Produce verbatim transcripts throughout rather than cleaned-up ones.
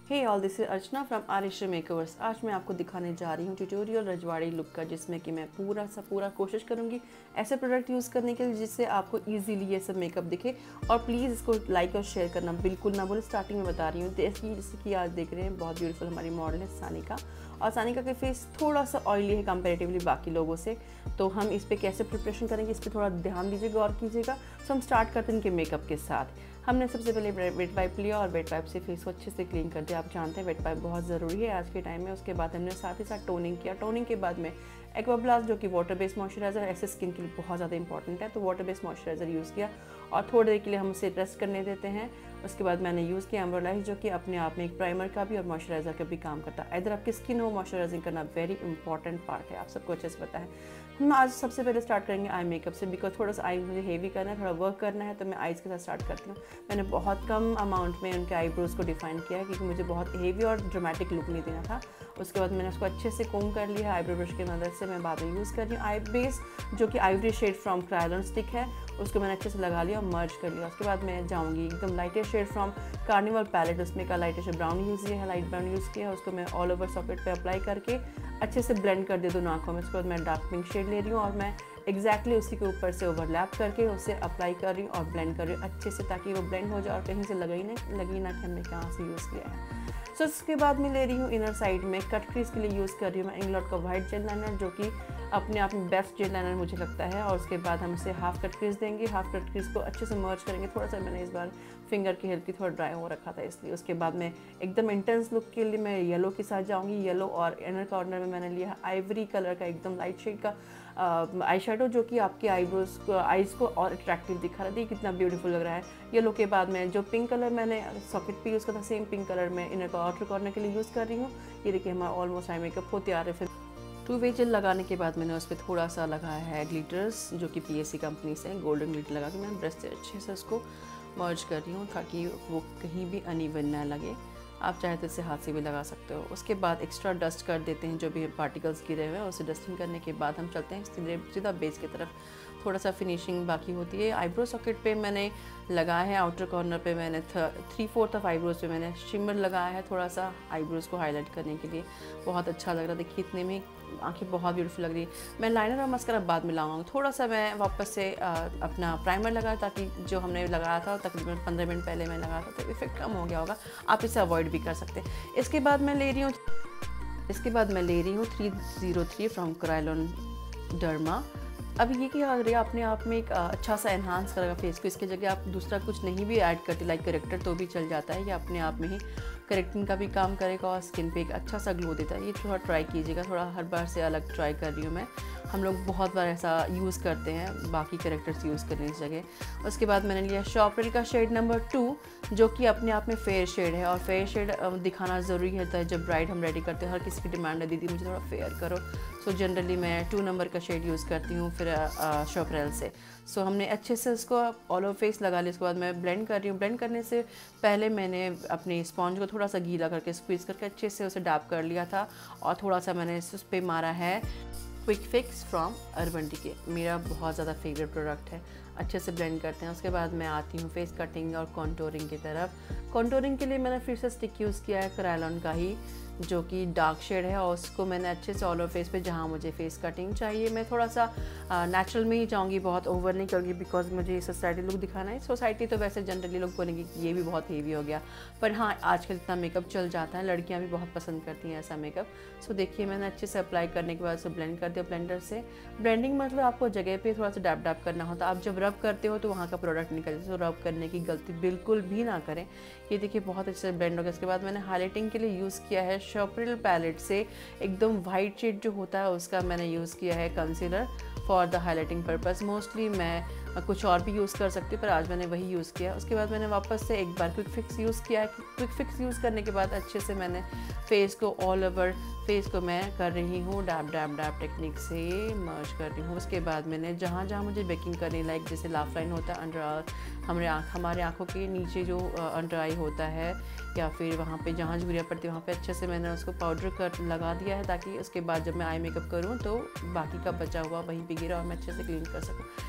Hey all, this is Archana from Aarish makeovers. आज मैं आपको दिखाने जा रही हूँ ट्यूटोरियल रजवाड़ी लुक का, जिसमें कि मैं पूरा सा पूरा कोशिश करूँगी ऐसे प्रोडक्ट यूज़ करने के लिए जिससे आपको इजीली ये सब मेकअप दिखे। और प्लीज़ इसको लाइक और शेयर करना बिल्कुल ना भूलें। स्टार्टिंग में बता रही हूँ जैसे जैसे कि आज देख रहे हैं बहुत ब्यूटीफुल हमारी मॉडल है सानिका, और सानिका का फेस थोड़ा सा ऑयली है कंपेरेटिवली बाकी लोगों से, तो हम इस पर कैसे प्रिपरेशन करेंगे इस पर थोड़ा ध्यान दीजिएगा और कीजिएगा। सो हम स्टार्ट करते हैं इनके मेकअप के साथ। हमने सबसे पहले वेट वाइप लिया और वेट वाइप से फेस को अच्छे से क्लीन कर दिया। आप जानते हैं वेट वाइप बहुत ज़रूरी है आज के टाइम में। उसके बाद हमने साथ ही साथ टोनिंग किया। टोनिंग के बाद में एक्वाब्लास्ट जो कि वाटर बेस्ड मॉइस्चराइजर ऐसे स्किन के लिए बहुत ज़्यादा इंपॉर्टेंट है, तो वाटर बेस्ड मॉइस्चराइजर यूज़ किया और थोड़ी देर के लिए हम उसे रेस्ट करने देते हैं। उसके बाद मैंने यूज़ किया एम्ब्रोलाइज, जो कि अपने आप में एक प्राइमर का भी और मॉइस्चराइजर का भी काम करता है। इधर आपकी स्किन हो, मॉइस्चराइजिंग करना वेरी इंपॉर्टेंट पार्ट है, आप सबको अच्छे से पता है। हम आज सबसे पहले स्टार्ट करेंगे आई मेकअप से, बिकॉज थोड़ा सा आई मुझे हेवी करना है, थोड़ा वर्क करना है, तो मैं आईज़ के साथ स्टार्ट करती हूँ। मैंने बहुत कम अमाउंट में उनके आईब्रोज़ को डिफाइन किया है क्योंकि मुझे बहुत हेवी और ड्रामेटिक लुक नहीं देना था। उसके बाद मैंने उसको अच्छे से कोम कर लिया आईब्रो ब्रश की मदद से। मैं बाद में यूज़ कर रही हूँ आई बेस, जो कि ivory shade from Kryolan stick है, उसको मैंने अच्छे से लगा लिया और मर्ज कर लिया। उसके बाद मैं जाऊँगी एकदम lightest shade from carnival palette, उसमें का लाइटेस्ट ब्राउन यूज़ किया है, लाइट ब्राउन यूज़ किया है। उसको मैं ऑल ओवर सॉकेट पे अप्लाई करके अच्छे से ब्लेंड कर दे दोनों आँखों में। उसके बाद मैं डार्क पिंक शेड ले रही हूँ और मैं एग्जैक्टली उसी के ऊपर से ओवरलैप करके उसे अप्लाई कर रही हूँ और ब्लेंड कर रही हूँ अच्छे से, ताकि वो ब्लेंड हो जाए और कहीं से लगे ही नहीं लगी ना कि हमने कहाँ से यूज़ किया है। सो so, उसके बाद मैं ले रही हूँ इनर साइड में कट क्रीज के लिए यूज़ कर रही हूँ मैं इंग्लॉट का वाइट जेल लाइनर, जो कि अपने आप में बेस्ट जेल लाइनर मुझे लगता है। और उसके बाद हम इसे हाफ कट क्रीज देंगे। हाफ कट क्रीज को अच्छे से मर्ज करेंगे। थोड़ा सा मैंने इस बार फिंगर की हेल्प की थोड़ा ड्राई हो रखा था इसलिए। उसके बाद में एकदम इंटेंस लुक के लिए मैं येलो के साथ जाऊँगी। येलो और इनर कॉर्नर में मैंने लिया आइवरी कलर का एकदम लाइट शेड का आई शेडो, जो कि आपके आईब्रोज को आईज़ को और अट्रैक्टिव दिखा रहा था। कितना ब्यूटीफुल लग रहा है। येलो के बाद में जो पिंक कलर मैंने सॉकेट पे यूज़ करा था, सेम पिंक कलर में इनर का आउटर कॉर्नर के लिए यूज़ कर रही हूँ। ये देखिए हमारा ऑलमोस्ट आई मेकअप हो तैयार है। फिर टू वे जेल लगाने के बाद मैंने उस पर थोड़ा सा लगाया है ग्लिटर्स, जो कि पी एस सी कंपनी से है। गोल्डन ग्लिटर लगा के मैं ब्रश से अच्छे से उसको मर्ज कर रही हूँ ताकि वो कहीं भी अनइवन ना लगे। आप चाहे तो इसे हाथ से भी लगा सकते हो। उसके बाद एक्स्ट्रा डस्ट कर देते हैं जो भी पार्टिकल्स गिरे हुए हैं, उसे डस्टिंग करने के बाद हम चलते हैं सीधे सीधा बेस की तरफ। थोड़ा सा फिनिशिंग बाकी होती है। आईब्रो सॉकेट पे मैंने लगाया है, आउटर कॉर्नर पे मैंने थ्री फोर्थ ऑफ आईब्रोज पे मैंने शिमर लगाया है थोड़ा सा आईब्रोज को हाईलाइट करने के लिए। बहुत अच्छा लग रहा है, देखिए इतने में आंखें बहुत ब्यूटीफुल लग रही है। मैं लाइनर और मस्करा बाद में लगाऊंगी। थोड़ा सा मैं वापस से आ, अपना प्राइमर लगाया, ताकि जो हमने लगाया था तकरीबन पंद्रह मिनट पहले मैं लगाया था, तो इफेक्ट कम हो गया होगा। आप इसे अवॉइड भी कर सकते हैं। इसके बाद मैं ले रही हूँ इसके बाद मैं ले रही हूँ three zero three from Kryolan Derma. अब ये क्या हो रही है, अपने आप में एक अच्छा सा एनहांस करेगा फेस को। इसकी जगह आप दूसरा कुछ नहीं भी ऐड करते लाइक करेक्टर तो भी चल जाता है। ये अपने आप में ही करेक्टिंग का भी काम करेगा और स्किन पे एक अच्छा सा ग्लो देता है। ये थोड़ा ट्राई कीजिएगा, थोड़ा हर बार से अलग ट्राई कर रही हूँ मैं। हम लोग बहुत बार ऐसा यूज़ करते हैं बाकी करेक्टर्स यूज़ करने की जगह। उसके बाद मैंने लिया शॉपरिल का शेड नंबर टू, जो कि अपने आप में फेयर शेड है, और फेयर शेड दिखाना ज़रूरी होता है जब ब्राइड हम रेडी करते हैं। हर किसी की डिमांड है दीदी मुझे थोड़ा फेयर करो, सो जनरली मैं टू नंबर का शेड यूज़ करती हूँ फिर शॉपरिल से। सो हमने अच्छे से उसको ऑल ओवर फेस लगा लिया। उसके बाद मैं ब्लेंड कर रही हूँ। ब्लेंड करने से पहले मैंने अपने स्पॉन्ज को थोड़ा सा गीला करके स्क्वीज़ करके अच्छे से उसे डैप कर लिया था, और थोड़ा सा मैंने उस पर मारा है quick fix from Urban Decay, मेरा बहुत ज़्यादा फेवरेट प्रोडक्ट है। अच्छे से ब्लेंड करते हैं। उसके बाद मैं आती हूँ फेस कटिंग और कॉन्टोरिंग की तरफ। कॉन्टोरिंग के लिए मैंने फिर से स्टिक यूज़ किया है क्रायोलन का ही, जो कि डार्क शेड है, और उसको मैंने अच्छे से ऑल ओवर फेस पे जहाँ मुझे फेस कटिंग चाहिए, मैं थोड़ा सा नेचुरल में ही जाऊँगी, बहुत ओवर नहीं करूँगी, बिकॉज मुझे सोसाइटी लुक दिखाना है। सोसाइटी तो वैसे जनरली लोग बोलेंगे कि ये भी बहुत हेवी हो गया, पर हाँ आजकल इतना मेकअप चल जाता है, लड़कियाँ भी बहुत पसंद करती हैं ऐसा मेकअप। सो देखिए मैंने अच्छे से अप्लाई करने के बाद उसे ब्लेंड कर दिया ब्लेंडर से। ब्लेंडिंग मतलब आपको जगह पे थोड़ा सा डैप डैप करना होता है। आप जब रब करते हो तो वहाँ का प्रोडक्ट निकल जाता है, तो रब करने की गलती बिल्कुल भी ना करें। ये देखिए बहुत अच्छे से ब्लेंड हो गया। इसके बाद मैंने हाईलाइटिंग के लिए यूज़ किया है शॉपरिल पैलेट से एकदम वाइट शेड जो होता है उसका मैंने यूज़ किया है concealer for the highlighting purpose. Mostly मैं कुछ और भी यूज़ कर सकती हूँ, पर आज मैंने वही यूज़ किया। उसके बाद मैंने वापस से एक बार क्विक फिक्स यूज़ किया है। क्विक फिक्स यूज़ करने के बाद अच्छे से मैंने फेस को ऑल ओवर फेस को मैं कर रही हूँ डैप डैप डैप टेक्निक से मर्ज कर रही हूँ। उसके बाद मैंने जहाँ जहाँ मुझे बेकिंग करनी, लाइक जैसे लाफ लाइन होता है अंडर हमारे आँख हमारे आँखों के नीचे जो अंडर आई होता है, या फिर वहाँ पे जहाँ झुर्रियाँ पड़ती है वहाँ पे अच्छे से मैंने उसको पाउडर कर लगा दिया है, ताकि उसके बाद जब मैं आई मेकअप करूँ तो बाकी का बचा हुआ वहीं पे गिरा और मैं अच्छे से क्लीन कर सकूँ।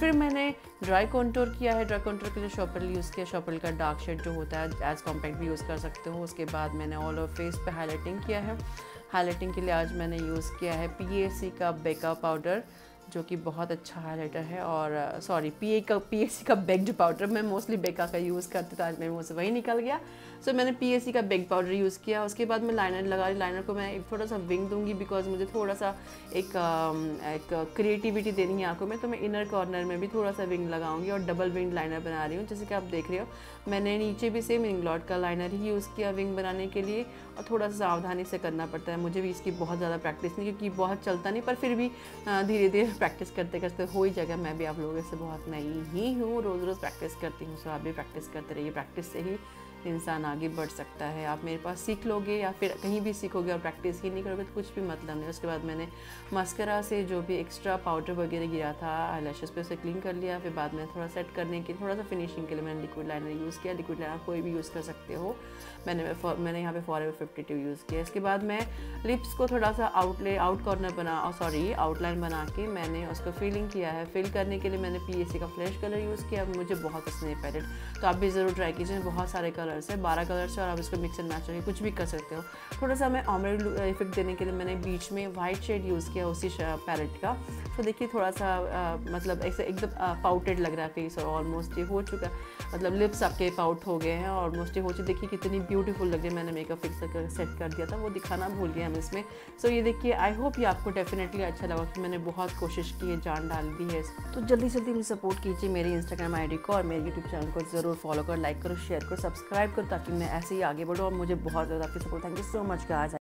फिर मैंने ड्राई कॉन्टोर किया है। ड्राई कॉन्टोर के लिए शॉपल यूज़ किया। शॉपल का डार्क शेड जो होता है एज कॉम्पैक्ट भी यूज़ कर सकते हो। उसके बाद मैंने ऑल ओवर फेस पे हाईलाइटिंग किया है। हाईलाइटिंग के लिए आज मैंने यूज़ किया है पी ए सी का बेका पाउडर, जो कि बहुत अच्छा हाईलाइटर है। और सॉरी पी ए का पी ए सी का बेक्ड पाउडर, मैं मोस्टली बेका का यूज़ करती तो आज मेरे मुँह से वही निकल गया। सो so, मैंने पी ए सी का बेक पाउडर यूज़ किया। उसके बाद मैं लाइनर लगा रही। लाइनर को मैं एक थोड़ा सा विंग दूंगी बिकॉज मुझे थोड़ा सा एक एक क्रिएटिविटी देनी है आंखों में, तो मैं इनर कॉर्नर में भी थोड़ा सा विंग लगाऊंगी और डबल विंग लाइनर बना रही हूँ। जैसे कि आप देख रहे हो मैंने नीचे भी सेम इंग्लॉट का लाइनर ही यूज़ किया विंग बनाने के लिए, और थोड़ा सा सावधानी से करना पड़ता है। मुझे भी इसकी बहुत ज़्यादा प्रैक्टिस नहीं, क्योंकि बहुत चलता नहीं, पर फिर भी धीरे धीरे प्रैक्टिस करते करते हो ही जाएगा। मैं भी आप लोगों से बहुत नई ही हूँ, रोज़ रोज़ प्रैक्टिस करती हूँ। सो आप भी प्रैक्टिस करते रहिए। प्रैक्टिस से ही इंसान आगे बढ़ सकता है। आप मेरे पास सीख लोगे या फिर कहीं भी सीखोगे और प्रैक्टिस ही नहीं करोगे तो कुछ भी मतलब नहीं। उसके बाद मैंने मस्करा से जो भी एक्स्ट्रा पाउडर वगैरह गिरा था आईलैशेस पे उसे क्लीन कर लिया। फिर बाद में थोड़ा सेट करने के थोड़ा सा फिनिशिंग के लिए मैंने लिक्विड लाइनर यूज़ किया। लिक्विड लाइनर कोई भी यूज़ कर सकते हो। मैंने मैंने यहाँ पे फॉरएवर फिफ्टी टू यूज़ किया। इसके बाद मैं लिप्स को थोड़ा सा आउटले आउट कॉर्नर बना सॉरी आउटलाइन बना के मैंने उसको फिलिंग किया है। फिल करने के लिए मैंने पी ए सी का फ्लैश कलर यूज़ किया। मुझे बहुत पसंद है पैलेट, तो आप भी ज़रूर ट्राई कीजिए। बहुत सारे कलर्स है, बारह कलर्स है, और आप इसको मिक्स एंड मैच करके कुछ भी कर सकते हो। थोड़ा सा मैं ऑमरेट इफेक्ट देने के लिए मैंने बीच में वाइट शेड यूज़ किया उसी पैलेट का। तो देखिए थोड़ा सा आ, मतलब ऐसे एकदम पाउटेड लग रहा है फेस, और ऑलमोस्ट ये हो चुका है। मतलब लिप्स आपके पाउट हो गए हैं, ऑलमोस्ट ये हो चुके। देखिए कितनी ब्यूटीफुल लग रही है। मैंने मेकअप फिक्स कर सेट कर दिया था, वो दिखाना भूल गया हम इसमें। सो so, ये देखिए आई होप ये आपको डेफिनेटली अच्छा लगा कि मैंने बहुत कोशिश की है, जान डाल दी है। तो जल्दी जल्दी मुझे सपोर्ट कीजिए मेरी इंस्टाग्राम आई डी को, और मेरे यूट्यूब चैनल को ज़रूर फॉलो करो, लाइक करो, शेयर करो, सब्सक्राइब करो, ताकि मैं ऐसे ही आगे बढ़ूँ। और मुझे बहुत ज़्यादा आपकी support. Thank you so much guys.